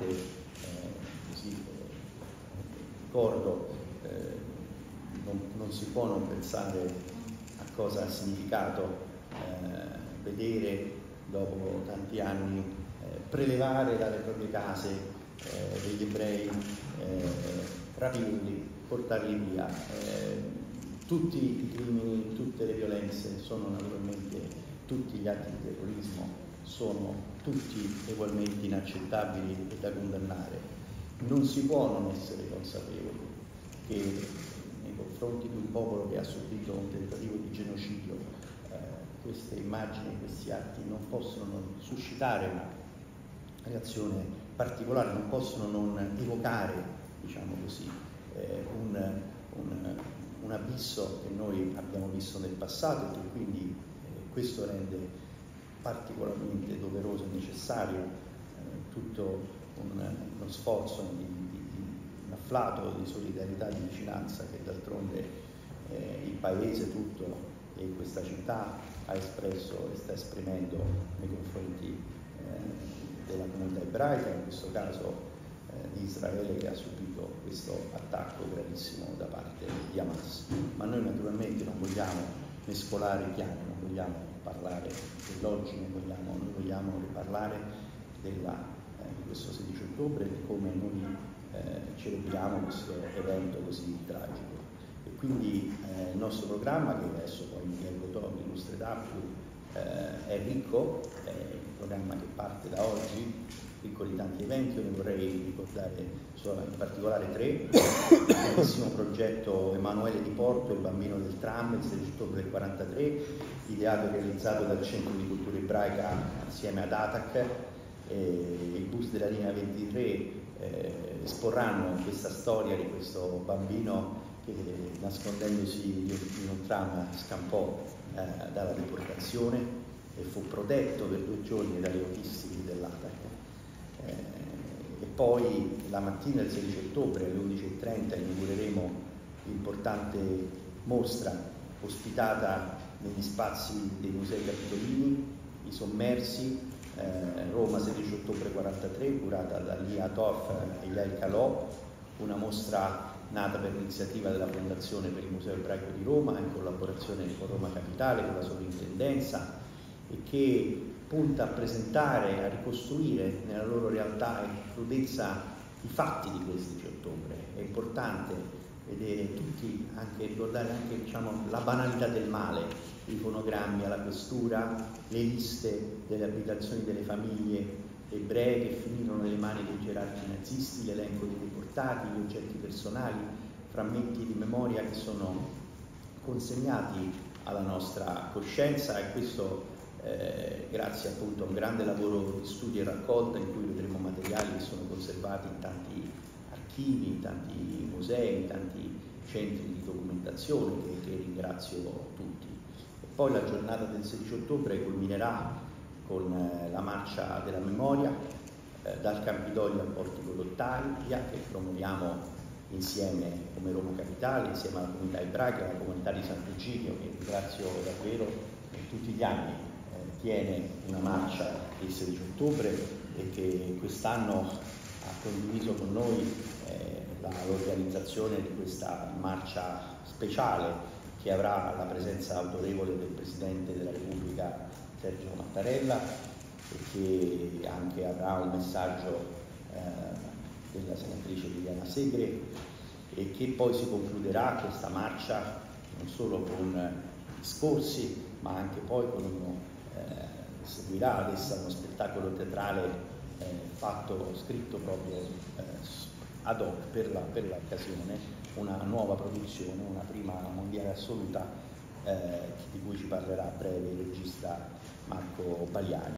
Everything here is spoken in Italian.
importante ricordo, non si può non pensare a cosa ha significato vedere dopo tanti anni prelevare dalle proprie case degli ebrei, rapirli, portarli via. Tutti i crimini, tutte le violenze sono naturalmente, tutti gli atti di terrorismo sono tutti ugualmente inaccettabili e da condannare. Non si può non essere consapevoli che nei confronti di un popolo che ha subito un tentativo di genocidio, queste immagini, questi atti non possono non suscitare una reazione particolare, non possono non evocare, diciamo così, un abisso che noi abbiamo visto nel passato e che quindi questo rende particolarmente doveroso e necessario tutto uno sforzo un afflato di solidarietà e di vicinanza che d'altronde il paese tutto e questa città ha espresso e sta esprimendo nei confronti della comunità ebraica, in questo caso di Israele, che ha subito questo attacco gravissimo da parte di Hamas. Ma noi naturalmente non vogliamo mescolare i piani, non vogliamo parlare dell'oggi, noi vogliamo parlare di questo 16 ottobre e di come noi celebriamo questo evento così tragico. E quindi il nostro programma, che adesso poi Michele Cotò illustrerà più, è ricco, è un programma che parte da oggi, ricco di tanti eventi. Io ne vorrei ricordare in particolare tre: il bellissimo progetto Emanuele di Porto, il bambino del tram, il 16 ottobre del 1943, ideato e realizzato dal Centro di Cultura Ebraica assieme ad ATAC, il bus della linea 23 esporranno questa storia di questo bambino che, nascondendosi in un tram, scampò dalla deportazione e fu protetto per 2 giorni dagli autisti dell'ATAC. E poi la mattina del 16 ottobre alle 11:30 inaugureremo l'importante mostra ospitata negli spazi dei Musei Capitolini, i Sommersi, Roma 16 ottobre 1943, curata da Lia Toff e Yael Calò, una mostra nata per iniziativa della Fondazione per il Museo Ebraico di Roma in collaborazione con Roma Capitale, con la Sovrintendenza, e che punta a presentare, a ricostruire nella loro realtà e crudezza i fatti di quel 16 ottobre. È importante vedere tutti, ricordare anche, diciamo, la banalità del male, i fonogrammi alla questura, le liste delle abitazioni delle famiglie ebree che finirono nelle mani dei gerarchi nazisti, l'elenco dei deportati, gli oggetti personali, frammenti di memoria che sono consegnati alla nostra coscienza, e questo grazie appunto a un grande lavoro di studio e raccolta, in cui vedremo materiali che sono conservati in tanti archivi, in tanti musei, in tanti centri di documentazione, che ringrazio tutti. E poi la giornata del 16 ottobre culminerà con la marcia della memoria dal Campidoglio al Portico d'Ottavia, che promuoviamo insieme come Roma Capitale, insieme alla comunità ebraica, alla comunità di Sant'Egidio, che ringrazio davvero tutti gli anni tiene una marcia il 16 ottobre e che quest'anno ha condiviso con noi l'organizzazione di questa marcia speciale, che avrà la presenza autorevole del Presidente della Repubblica Sergio Mattarella, e che anche avrà un messaggio della senatrice Liliana Segre, e che poi si concluderà questa marcia non solo con discorsi, ma anche poi con seguirà ad essa uno spettacolo teatrale scritto proprio ad hoc per l'occasione, una nuova produzione, una prima mondiale assoluta, di cui ci parlerà a breve il regista Marco Baliani.